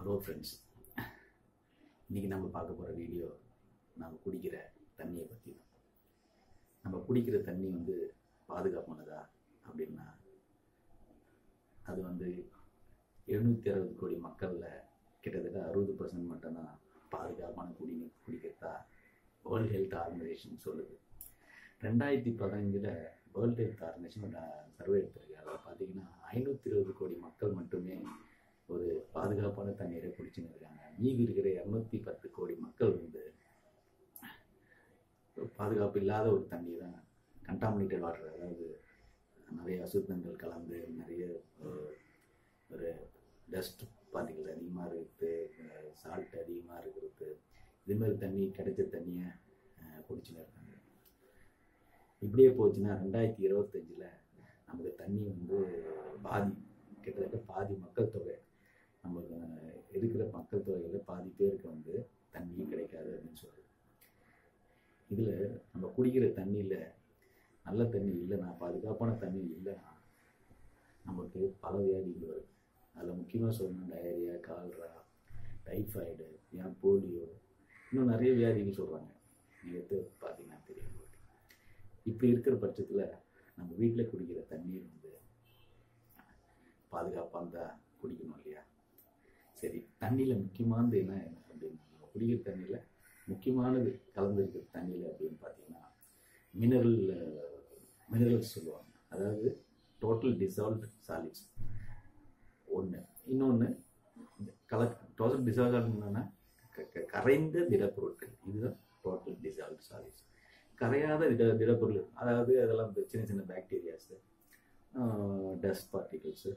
Hello friends, இன்றைக்கி நம்ம பார்க்க போகிற வீடியோ நம்ம குடிக்கிற தண்ணியை பற்றி தான். நம்ம குடிக்கிற தண்ணி பாதுகாப்பானதா அப்படின்னா, அது 760 கோடி மக்களில் கிட்டத்தட்ட 60% மட்டும்தான் பாதுகாப்பான குடிநீர் குடிக்கிறதா வேர்ல்டு ஹெல்த் ஆர்கனைசேஷன் சொல்லுது. 2015 வேர்ல்டு ஹெல்த் ஆர்கனைசேஷன் சர்வே எடுத்திருக்கு. அதில் பார்த்தீங்கன்னா 520 கோடி மக்கள் மட்டுமே ஒரு பாதுகாப்பான தண்ணீரை குடிச்சுன்னு இருக்காங்க. மீதி இருக்கிற 210 கோடி மக்கள் பாதுகாப்பு இல்லாத ஒரு தண்ணி தான், கண்டாமினேட்டட் வாட்டர், அதாவது நிறைய அசுத்தங்கள் கலந்து நிறைய ஒரு டஸ்ட் பார்ட்டிகல் அதிகமாக இருக்குது, சால்ட் அதிகமாக இருக்கிறது, இதுமாதிரி தண்ணி கிடைச்ச தண்ணியை குடிச்சுன்னு இருக்காங்க. இப்படியே போச்சுன்னா 2025 நமக்கு தண்ணி கிட்டத்தட்ட பாதி மக்கள் தொகை, நமக்கு இருக்கிற மக்கள் தொகையில் பாதி பேருக்கு தண்ணி கிடைக்காது அப்படின்னு சொல்லுது. இதில் நம்ம குடிக்கிற தண்ணியில் நல்ல தண்ணி இல்லைன்னா, பாதுகாப்பான தண்ணி இல்லைன்னா நமக்கு பல வியாதிகள் வருது. அதில் முக்கியமாக சொல்லணும் டயரியா, கால்ரா, டைஃபாய்டு, போலியோ, இன்னும் நிறைய வியாதிகள் சொல்கிறாங்க. நீங்கள் எடுத்து பார்த்தீங்கன்னா தெரியும். இப்படி இருக்கிற பட்சத்தில் நம்ம வீட்டில் குடிக்கிற தண்ணீர் பாதுகாப்பாக குடிக்கணும் இல்லையா? சரி, தண்ணியில் முக்கியமானது என்ன அப்படின்னா, நம்ம குடிக்கிற தண்ணியில் முக்கியமானது கலந்துருக்கிற தண்ணியில் அப்படின்னு பார்த்தீங்கன்னா மினரல்ஸ் சொல்லுவாங்க. அதாவது டோட்டல் டிசால்வ்ட் சாலிட்ஸ் ஒன்று. இன்னொன்று டோட்டல் டிசால்வ்னா கரைந்த திடப்பொருட்கள். இதுதான் டோட்டல் டிசால்வ்ட் சாலிட்ஸ். கரையாத திடப்பொருள், அதாவது அதெல்லாம் சின்ன சின்ன பாக்டீரியாஸு, டஸ்ட் பார்ட்டிகல்ஸு,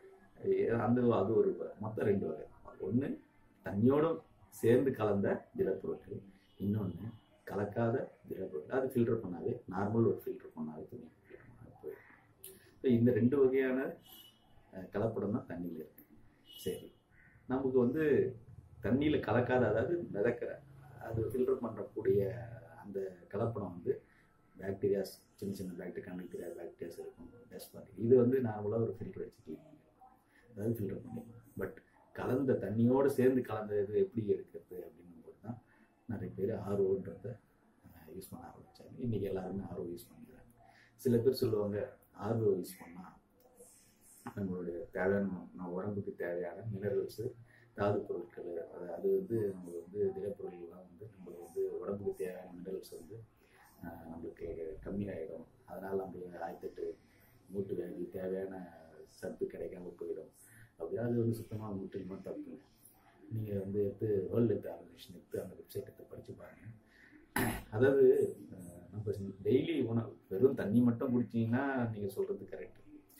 அது ஒரு மொத்தம் 2 வகை. ஒன்று தண்ணியோடு சேர்ந்து கலந்த திடப்பொருட்கள், இன்னொன்று கலக்காத திடப்பொருட்கள். அது ஃபில்டர் பண்ணாவே, நார்மல் ஒரு ஃபில்டர் பண்ணாவே தண்ணி ஃபில்டர் பண்ணாவே போயிடும். இப்போ இந்த 2 வகையான கலப்படம் தான் தண்ணியில் இருக்குது. சரி, நமக்கு தண்ணியில் கலக்காத, அதாவது மிதக்கிற, அது ஃபில்டர் பண்ணக்கூடிய அந்த கலப்படம் பாக்டீரியாஸ், சின்ன சின்ன கண்டக்டரியா பாக்டீரியாஸ் இருக்கும், டஸ்ட் பார்ட்டிகல். இது நார்மலாக ஒரு ஃபில்டர் வச்சு க்ளீன் பண்ணி, அதாவது ஃபில்டர் பண்ணி. பட் கலந்த தண்ணியோடு சேர்ந்து கலந்த இது எப்படி எடுக்கிறது அப்படின்னும்போது தான் நிறைய பேர் ஆர்ஓன்றதை யூஸ் பண்ண ஆரம்பித்தாங்க. இன்றைக்கி எல்லாருமே ஆர்ஓ யூஸ் பண்ணிக்கிறாங்க. சில பேர் சொல்லுவாங்க, ஆர்ஓ யூஸ் பண்ணால் நம்மளுடைய தேவையான, உடம்புக்கு தேவையான மினரல்ஸு, தாது பொருட்கள், அது நம்மளுக்கு திடப்பொருள்கள்லாம் நம்மளுக்கு உடம்புக்கு தேவையான மினரல்ஸ் நம்மளுக்கு கம்மியாகிடும். அதனால் நம்மளுக்கு ஆயத்தட்டு மூட்டு வியாதி, தேவையான சத்து கிடைக்காம போயிடும். அப்படி அது சுத்தமாக முற்றிலுமா தப்புங்க. நீங்கள் எடுத்து வேர்ல்டு ஹெல்த் ஆர்கனைசேஷன் எடுத்து அந்த வெப்சைட் எடுத்து படித்து பாருங்கள். அதாவது நம்ம டெய்லி வெறும் தண்ணி மட்டும் குடிச்சிங்கன்னா நீங்கள் சொல்கிறது கரெக்டு.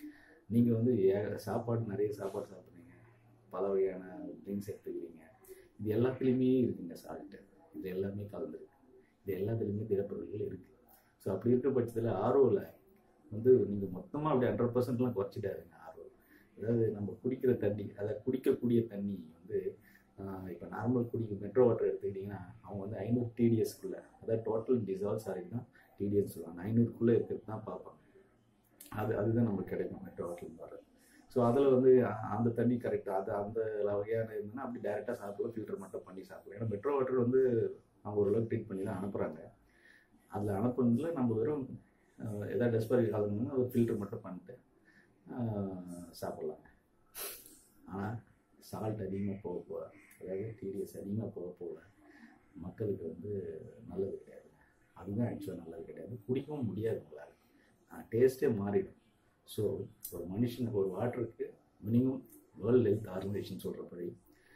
நீங்கள் சாப்பாடு, நிறைய சாப்பாடு சாப்பிட்றீங்க, பல வகையான ட்ரிங்க்ஸ் எடுத்துக்கிறீங்க, இது எல்லாத்துலேயுமே இருக்குங்க சால்ட்டு. இது எல்லாமே கலந்துருக்கு. இது எல்லாத்துலேயுமே திடப்பொருட்கள் இருக்குது. ஸோ அப்படி இருக்கிற பட்சத்தில் ஆர்ஓவில் நீங்கள் மொத்தமாக அப்படி 100%லாம் குறைச்சிட்டாருங்க. அதாவது நம்ம குடிக்கிற தண்ணி, அதை குடிக்கக்கூடிய தண்ணி இப்போ நார்மல் மெட்ரோ வாட்டர் எடுத்துக்கிட்டிங்கன்னா அவங்க 500 TDSக்குள்ளே, அதாவது டோட்டல் டிசால்வ் சாலிட் தான் TDS சொல்லுவாங்க, 500க்குள்ளே இருக்கிறது தான் பார்ப்பாங்க. அதுதான் நமக்கு கிடைக்கும் மெட்ரோ வாட்டர்லேருந்து வர. ஸோ அதில் அந்த தண்ணி கரெக்டாக அந்த வகையான இருந்ததுன்னா அப்படி டைரெக்டாக சாப்பிட, ஃபில்டர் மட்டும் பண்ணி சாப்பிடலாம். ஏன்னா மெட்ரோ வாட்டர் அவங்க ஓரளவுக்கு ட்ரீட் பண்ணி தான் அனுப்புகிறாங்க. அதில் அனுப்புனதுல நம்ம வெறும் எதாவது டெஸ்பரி கலந்துன்னா ஒரு ஃபில்டர் மட்டும் பண்ணிட்டு சாப்பிட்லாங்க. ஆனால் சால்ட் அதிகமாக போக, அதாவது TDS அதிகமாக போக மக்களுக்கு நல்லது கிடையாது. அதுதான் ஆக்சுவலாக நல்லது கிடையாது. குடிக்கவும் முடியாது உங்களால், டேஸ்ட்டே மாறிடும். ஸோ ஒரு மனுஷனுக்கு, ஒரு வாட்டருக்கு மினிமம் வேர்ல்டு ஹெல்த் ஆர்கனைசேஷன் சொல்கிறபடி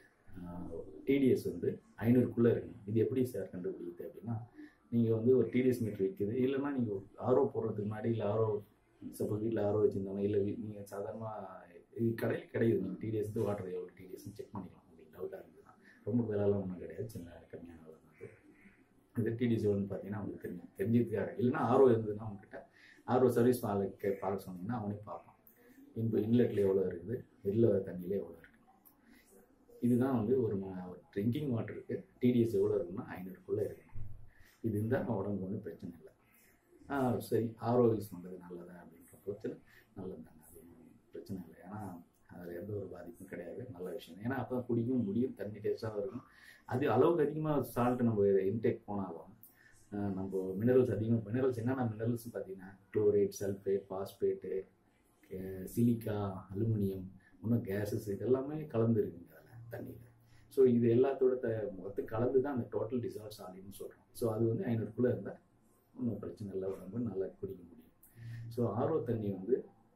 TDS 500க்குள்ளே இருக்கணும். இது எப்படி சார் கண்டுபிடிக்குது அப்படின்னா, நீங்கள் ஒரு TDS மீட்டர் விற்குது, இல்லைன்னா நீங்கள் ஆர்ஓ போடுறதுக்கு முன்னாடி, இல்லை ஆர்ஓ சப்போஸ் வீட்டில் ஆர்ஓ வச்சுருந்தாங்க, இல்லை நீங்கள் சாதாரணமாக இது கடையில் கிடையாது, நீங்கள் TDS வாட்டர் எவ்வளோ TDSன்னு செக் பண்ணிக்கலாம். உங்களுக்கு டவுட்டாக இருந்ததுன்னா, ரொம்ப விலைலாம் ஒன்றும் கிடையாது, சின்ன கம்மியான விலை தான். இது TDS எவ்வளோன்னு பார்த்தீங்கன்னா அவங்களுக்கு தெரிஞ்சுக்காரு. இல்லைன்னா ஆர்ஓ இருந்ததுன்னா அவங்ககிட்ட ஆர்ஓ சர்வீஸ் பார்க்க சொன்னீங்கன்னா அவனே பார்ப்பான். இன்லெட்டில் எவ்வளோ இருக்குது, வெளில தண்ணியில் எவ்வளோ இருக்குது. இதுதான் ஒரு ட்ரிங்கிங் வாட்டருக்கு TDS எவ்வளோ இருக்குன்னா 500க்குள்ளே இருக்கணும். இது இருந்தால் உடம்புக்கு பிரச்சனை இல்லை. சரி, ஆர்ஓ யூஸ் பண்ணுறது நல்லதா அப்படின்ற பட்சத்தில் நல்லது தாங்க, அது பிரச்சனை இல்லை. ஏன்னா அதில் எந்த ஒரு பாதிப்பும் கிடையாது, நல்ல விஷயம். ஏன்னா அப்போ குடிக்கவும் முடியும், தண்ணி டேஸ்ட்டாகவும் இருக்கும். அது அளவுக்கு அதிகமாக சால்ட் நம்ம இன்டேக் போனாலும் நம்ம மினரல்ஸ் அதிகமாக, மினரல்ஸ் என்னென்ன மினரல்ஸ் பார்த்தீங்கன்னா chloride, sulphate, phosphate, silica, aluminium, இன்னும் கேஸஸ், இதெல்லாமே கலந்துருக்குங்க அதில் தண்ணியில். ஸோ இது எல்லாத்தோட மொத்தம் கலந்து தான் அந்த டோட்டல் டிசால்வ் சாலிட்னு சொல்கிறோம். ஸோ அது வந்து 500க்குள்ளே இருந்தால் ஒன்றும் பிரச்சனை இல்லை, உடம்பு நல்லா குடிக்க முடியும். ஸோ ஆர்ஓ தண்ணி வந்து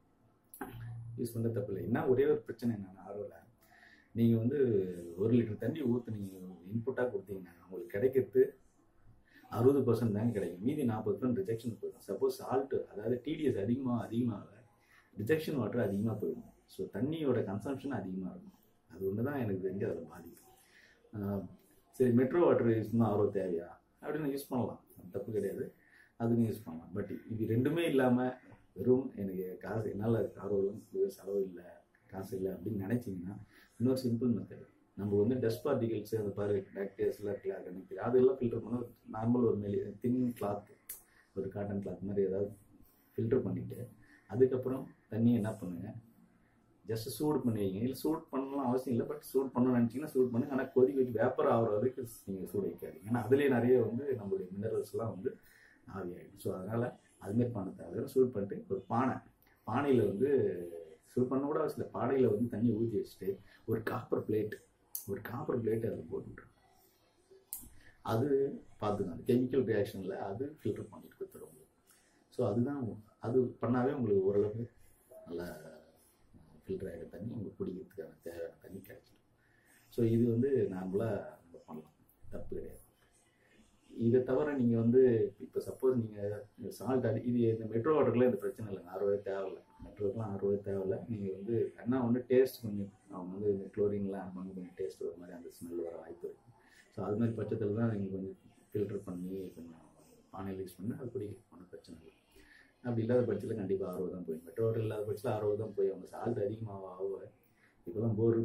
யூஸ் பண்ண தப்பு இல்லை. என்ன ஒரே ஒரு பிரச்சனை என்னென்னா, ஆர்ஓவில் நீங்கள் வந்து 1 லிட்டர் தண்ணி ஊற்று நீங்கள் இன்புட்டாக கொடுத்தீங்கன்னா உங்களுக்கு கிடைக்கிறது 60% தாங்க கிடைக்கும். மீதி 40% ரிஜெக்ஷன் போயிடும். சப்போஸ் சால்ட்டு, அதாவது டிடிஎஸ் அதிகமாக ரிஜெக்ஷன் வாட்டர் அதிகமாக போயிடும். ஸோ தண்ணியோட கன்சம்ஷன் அதிகமாக இருக்கும். அது ஒன்று தான் எனக்கு தெரிஞ்சு அதில் பாதிக்கும். சரி, மெட்ரோ வாட்டர் யூஸ் பண்ணால் ஆர்ஓ தேவையா அப்படின்னு யூஸ் பண்ணலாம், தப்பு கிடையாது, அதுக்கும் யூஸ் பண்ணலாம். பட் இது ரெண்டுமே இல்லாமல் வெறும் எனக்கு காசு, என்னால் ஆர்ஓலாம் செலவு இல்லை, காசு இல்லை அப்படின்னு நினச்சிங்கன்னா இன்னொரு சிம்பிள் மெத்தட். நம்ம வந்து டஸ்ட் பார்ட்டிகல்ஸு, அந்த பாரு பாக்டீரியாஸ்லாம் இருக்குல்ல, அது அதெல்லாம் ஃபில்டர் பண்ண நார்மல் ஒரு தின் கிளாத், ஒரு காட்டன் கிளாத் மாதிரி ஏதாவது ஃபில்டர் பண்ணிவிட்டு அதுக்கப்புறம் தண்ணியை என்ன பண்ணுங்கள், ஜஸ்ட் சூடு பண்ணி வைங்க. இல்லை சூடு பண்ணலாம் அவசியம் இல்லை, பட் சூடு பண்ணணும்னு நினச்சிங்கன்னா சூடு பண்ணுங்க. ஆனால் கொதி வச்சு வேப்பர் ஆகிற வரைக்கும் நீங்கள் சூடு வைக்காதீங்க. ஏன்னா அதுலேயே நிறைய வந்து நம்மளுடைய மினரல்ஸ்லாம் வந்து ஆவியாகிடும். ஸோ அதனால் அதுமாரி பண்ண தேவை. சூடு பண்ணிட்டு ஒரு பானையில் வந்து சூடு பண்ண கூட அவசியம் இல்லை, பானையில் வந்து தண்ணி ஊற்றி வச்சுட்டு ஒரு காப்பர் பிளேட் அதில் போட்டுவிட்ருங்க. அது பார்த்துக்கணும், அந்த கெமிக்கல் ரியாக்ஷனில் அது ஃபில்டர் பண்ணிட்டு கொடுத்துரும் உங்களுக்கு. ஸோ அதுதான், அது பண்ணாவே உங்களுக்கு ஓரளவுக்கு நல்லா ஃபில்டர் ஆகிற தண்ணி உங்களுக்கு குடிக்கிறதுக்கான தேவையான தண்ணி கிடைச்சிடும். ஸோ இது வந்து நார்மலாக நம்ம பண்ணலாம், தப்பு கிடையாது. இதை தவிர நீங்கள் வந்து இப்போ சப்போஸ் நீங்கள் சால்ட் இது இந்த மெட்ரோ வாட்டருக்குலாம் இந்த பிரச்சனை இல்லைங்க, ஆர்ஓவே தேவையில்லை, மெட்ரோக்கெலாம் ஆர்ஓவே தேவையில்லை. நீங்கள் வந்து என்ன ஒன்று டேஸ்ட் கொஞ்சம் அவங்க வந்து இந்த குளோரின்லாம் வந்து கொஞ்சம் டேஸ்ட் ஒரு மாதிரி அந்த ஸ்மெல் வர வாய்ப்பு இருக்குது. ஸோ அது மாதிரி பட்சத்தில் தான் நீங்கள் கொஞ்சம் ஃபில்டர் பண்ணி கொஞ்சம் பானையில் யூஸ் பண்ணி அது குடிக்க ஒன்றும் பிரச்சனை இல்லை. அப்படி இல்லாத பட்சத்தில் கண்டிப்பாக ஆர்ஓ தான் போய், மெட்ரோ வாட்டர் இல்லாத பட்சத்தில் ஆர்ஓ தான் போய். அவங்க சால்ட் அதிகமாக ஆக இப்போலாம் போர்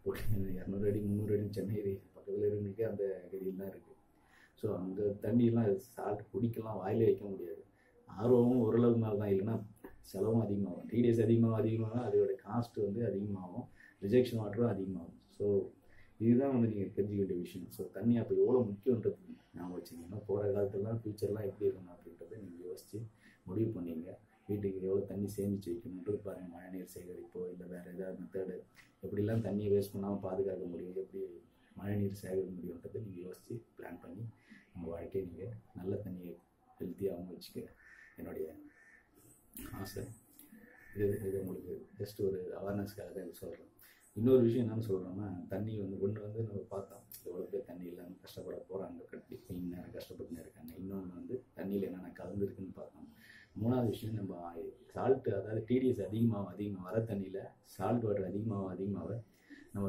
200 அடி 300 அடி சென்னை பக்கத்தில் இருந்துக்கே அந்த கதியில் தான் இருக்குது. ஸோ அங்கே தண்ணியெலாம் சால்ட் குடிக்கலாம், வாயிலே வைக்க முடியாது. ஆர்ஓவும் ஓரளவுக்கு மேலே தான், இல்லைன்னா செலவும் அதிகமாகும், டிடிஎஸ் அதிகமாக அதோட காஸ்ட் வந்து அதிகமாகும், ரிஜெக்ஷன் வாட்டரும் அதிகமாகும். ஸோ இதுதான் வந்து நீங்கள் தெரிஞ்சுக்க வேண்டிய விஷயம். ஸோ தண்ணி அப்போ எவ்வளோ முக்கியன்றது ஞாபகம் வச்சுக்கிங்கன்னா, போகிற காலத்துலலாம் ஃபியூச்சர்லாம் எப்படி இருக்கணும் அப்படின்றத நீங்கள் யோசித்து முடிவு பண்ணிங்க. வீட்டுக்கு எவ்வளோ தண்ணி சேமித்து வைக்கணுன்றது பாருங்கள். மழை நீர் சேகரிப்போ இல்லை வேறு ஏதாவது மெத்தடு எப்படிலாம் தண்ணியை வேஸ்ட் பண்ணாமல் பாதுகாக்க முடியும், எப்படி மழை நீர் சேகரிக்க முடியுன்றதை நீங்கள் யோசித்து பிளான் பண்ணி உங்கள் வாழ்க்கையை நீங்கள் நல்ல தண்ணியை ஹெல்த்தியாகவும் வச்சுக்க என்னுடைய ஆசை. இது உங்களுக்கு ஜஸ்ட் ஒரு அவேர்னஸ்க்காக தான் இது சொல்கிறேன். இன்னொரு விஷயம் என்னென்னு சொல்கிறோன்னா, தண்ணி வந்து ஒன்று வந்து நம்ம பார்த்தோம் எவ்வளோ பேர் தண்ணி இல்லாமல் கஷ்டப்பட போகிறாங்க, நேரம் கஷ்டப்பட்டுன்னு இருக்காங்க. இன்னொன்று வந்து தண்ணியில் என்னென்ன கலந்துருக்குன்னு பார்த்தோம். 3வது விஷயம், நம்ம சால்ட்டு, அதாவது டிடிஎஸ் அதிகமாக வர தண்ணியில் சால்ட் வாட்டர் அதிகமாக நம்ம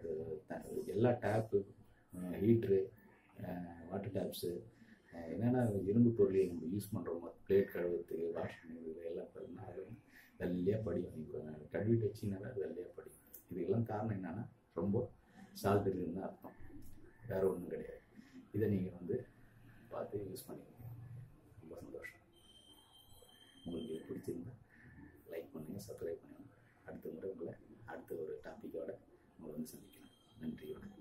எல்லா டேப்பு, ஹீட்ரு, வாட்டர் டேப்ஸு, என்னென்ன இரும்பு பொருளை நம்ம யூஸ் பண்ணுறோமோ, பிளேட் கழுவுறதுக்கு, வாஷ் பண்ணுறது எல்லாம் பார்த்தீங்கன்னா அது வெள்ளையாக படியும். இப்போ கழுவிட்டு வச்சிங்கனால அது வெள்ளையாக படியும். இதுக்கெல்லாம் காரணம் என்னென்னா ரொம்ப சால்ட் இருக்குன்னு அர்த்தம், வேறு ஒன்றும் கிடையாது. இதை நீங்கள் வந்து பார்த்து யூஸ் பண்ணிக்கோங்க. ரொம்ப சந்தோஷம். உங்களுக்கு பிடிச்சிருந்தா லைக் பண்ணுங்கள், சப்ஸ்கிரைப் பண்ணுங்கள். அடுத்த முறை உங்களை அடுத்த ஒரு டாப்பிக்கோட உங்களை வந்து சந்திக்கிறேன். நன்றி, வணக்கம்.